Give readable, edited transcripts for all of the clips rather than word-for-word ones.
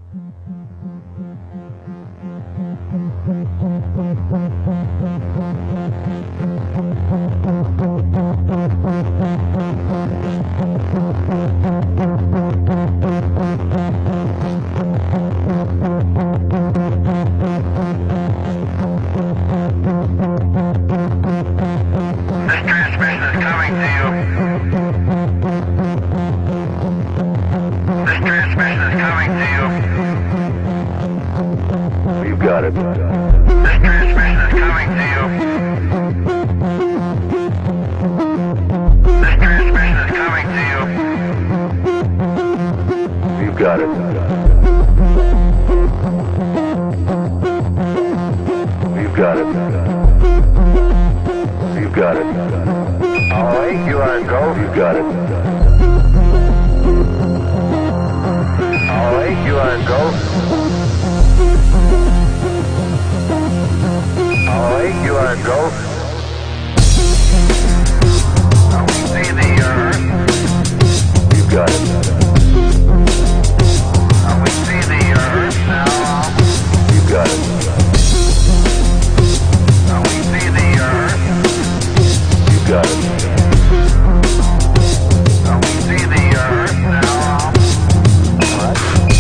Got it. This transmission is coming to you. This transmission is coming to you. You got it. You got it. You got it. All right, you are go. You got it. All right, you are go. Alright, you are go. Now we see the Earth. You got it. Now we see the Earth now. You got it. Now we see the Earth. You got it. Now we see the Earth now. What?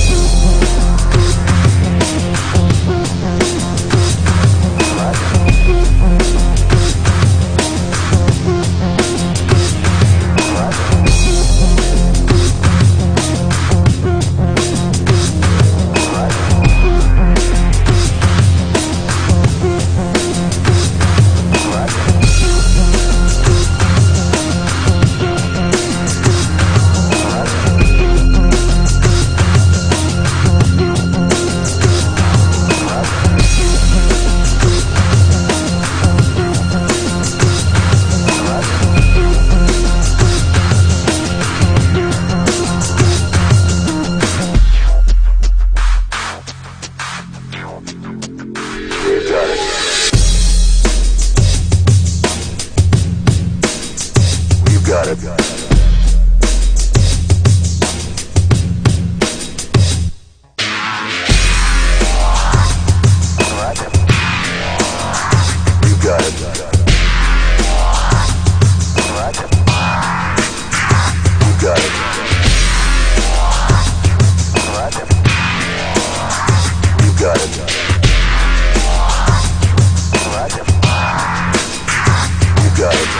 Got it. You got it. You got it. You got it. You got it.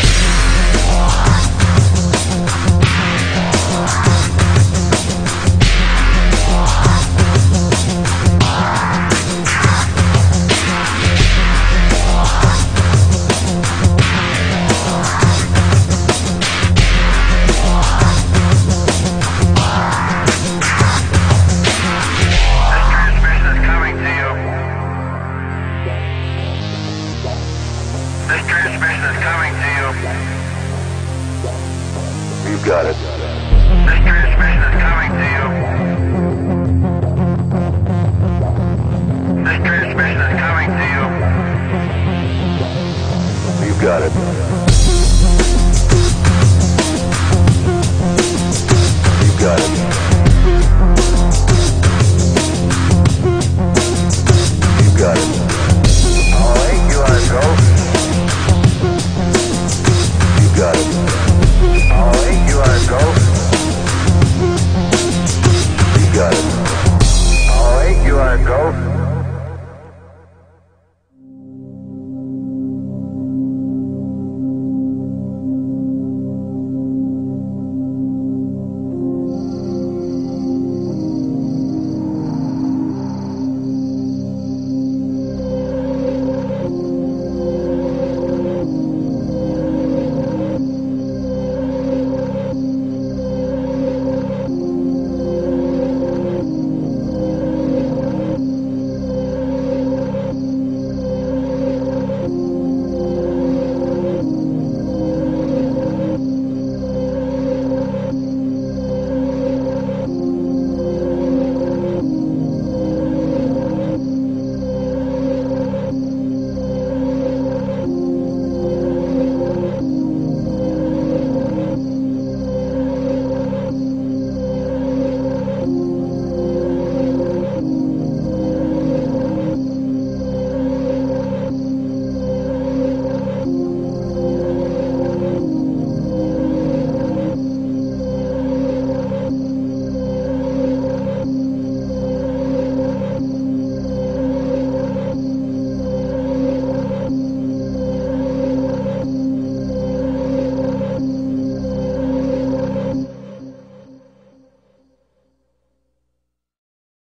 This transmission is coming to you. You got it. This transmission is coming to you. This transmission is coming to you. You got it. You got it. You got it. All right, you are go. You got it. All right, you are go. You got it. All right, you are go.